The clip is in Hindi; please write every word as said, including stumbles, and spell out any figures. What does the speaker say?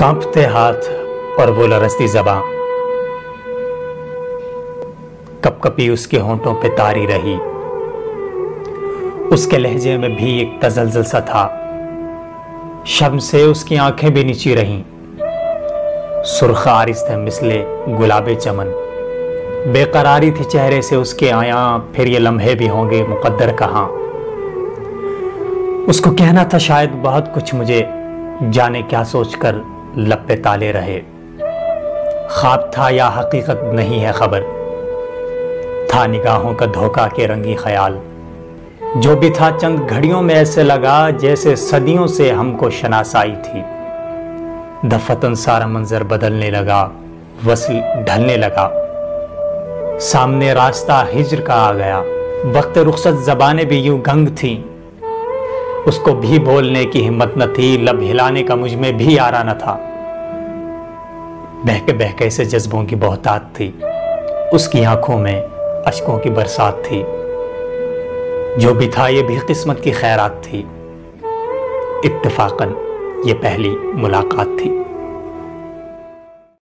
कांपते हाथ और वो लरसती ज़बां, कपकपी उसके होंठों पे तारी रही। उसके लहजे में भी एक तजलजुल सा था, शर्म से उसकी आंखें भी नीची रहीं। सुर्ख आरिस्ते मिसले गुलाबे चमन, बेकरारी थी चेहरे से उसके आया। फिर ये लम्हे भी होंगे मुकद्दर कहाँ। उसको कहना था शायद बहुत कुछ मुझे, जाने क्या सोचकर लब पे ताले रहे। ख्वाब था या हकीकत नहीं है खबर, था निगाहों का धोखा के रंगी ख्याल। जो भी था चंद घड़ियों में ऐसे लगा जैसे सदियों से हमको शनासाई थी। दफतन सारा मंजर बदलने लगा, वस्ल ढलने लगा। सामने रास्ता हिज्र का आ गया, वक्त रुखसत ज़बानें भी यूं गंग थी। उसको भी बोलने की हिम्मत न थी, लब हिलाने का मुझ में भी आरा न था। बहके बहके से जज्बों की बहुतात थी, उसकी आंखों में अश्कों की बरसात थी। जो भी था ये भी किस्मत की खैरात थी, इत्तेफाकन ये पहली मुलाकात थी।